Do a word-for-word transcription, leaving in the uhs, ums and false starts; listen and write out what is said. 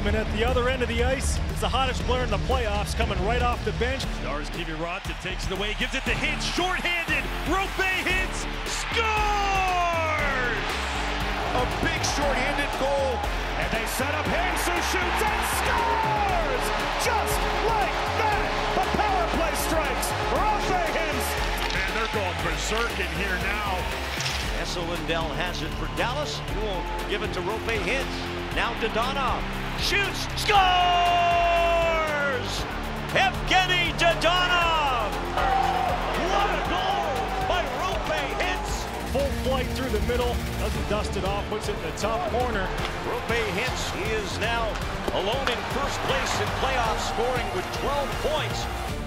And at the other end of the ice, it's the hottest player in the playoffs coming right off the bench. Stars Kiviranta takes it away, gives it to Hintz, short-handed, Roope Hintz scores! A big short-handed goal, and they set up Hintz, who shoots and scores! Just like that, the power play strikes, Roope Hintz! Man, they're going berserk in here now. Esa Lindell has it for Dallas. He won't give it to Roope Hintz. Now Dadonov shoots, scores! Evgeny Dadonov! What a goal by Roope Hintz! Full flight through the middle, doesn't dust it off, puts it in the top corner. Roope Hintz, he is now alone in first place in playoffs, scoring with twelve points.